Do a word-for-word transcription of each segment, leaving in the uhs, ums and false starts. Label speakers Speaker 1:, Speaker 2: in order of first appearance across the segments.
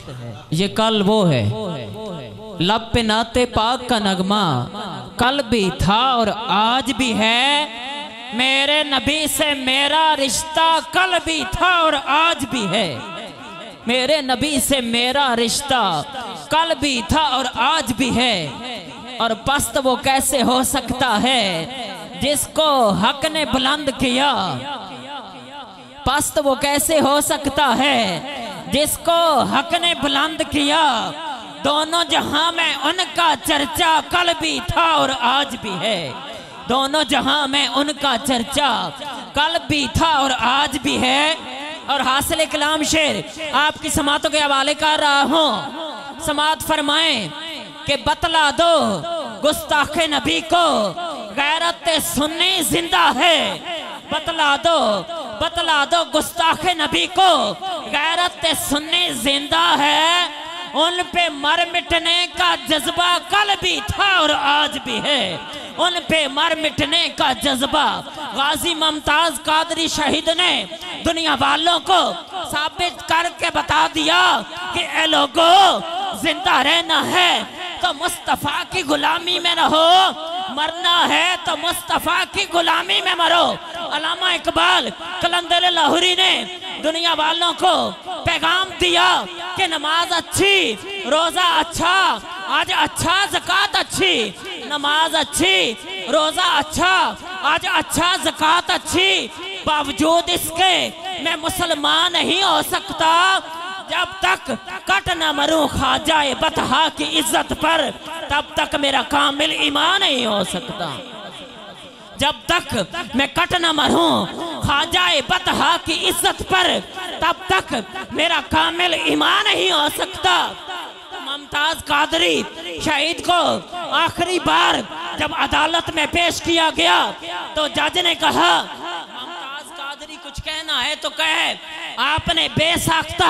Speaker 1: ये कल वो है, लब पे नाते पाक का नगमा कल भी था और आज भी है। मेरे नबी से मेरा रिश्ता कल भी था और आज भी है। मेरे नबी से मेरा रिश्ता कल भी था और आज भी है। और पस्त वो कैसे हो सकता है जिसको हक ने बुलंद किया। पस्त वो कैसे हो सकता है जिसको हक ने बुलंद किया। दोनों जहां में उनका चर्चा कल भी था और आज भी है। दोनों जहां में उनका चर्चा कल भी था और आज भी है। और हासिल कलाम शेर आपकी समातों के हवाले कर रहा हूं। समात फरमाएं कि बतला दो गुस्ताखे नबी को गैरत सुन्नी जिंदा है। बतला दो बतला दो गुस्ताखे नबी को गैरत सुन्नी जिंदा है। उन पे मर मिटने का जज्बा कल भी था और आज भी है। उन पे मर मिटने का जज्बा गाजी मुमताज कादरी शहीद ने दुनिया वालों को साबित करके बता दिया कि ए लोगो जिंदा रहना है तो मुस्तफा की गुलामी में रहो, मरना है तो मुस्तफा की गुलामी में मरो। अल्लामा इकबाल कलंदर लाहौरी ने दुनिया वालों को पैगाम दिया कि नमाज अच्छी, रोजा अच्छा, आज अच्छा, ज़कात अच्छी। नमाज अच्छी, रोजा अच्छा, आज अच्छा, ज़कात अच्छी। बावजूद इसके मैं मुसलमान नहीं हो सकता जब तक कट न मरूं ख्वाजा बतहा की इज्जत पर। तब तक मेरा कामिल ईमान नहीं हो सकता। जब तक मैं कट न मरूं ख्वाजा बतहा की इज्जत पर, तब तक मेरा कामिल ईमान नहीं हो सकता। मुमताज कादरी शहीद को आखिरी बार जब अदालत में पेश किया गया तो जज ने कहा मुमताज कादरी कुछ कहना है तो कहे। आपने बेसाख्ता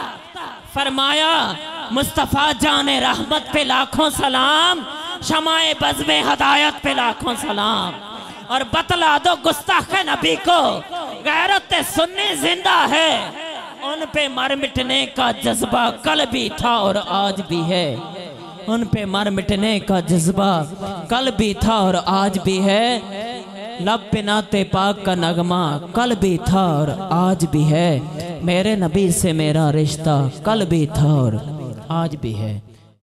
Speaker 1: फरमाया मुस्तफा जाने रहमत पे लाखों सलाम, शमाए बज़्मे हदायत पे लाखों सलाम। और बतला दो गुस्ताखे नबी को गैरत सुन्नी जिंदा है। उन पे मर मिटने का जज्बा कल भी था और आज भी है। उन पे मर मिटने का जज्बा कल भी था और आज भी है। लब पे नाते पाक का नगमा कल भी था और आज भी है। मेरे नबी से मेरा रिश्ता कल भी था और आज भी है।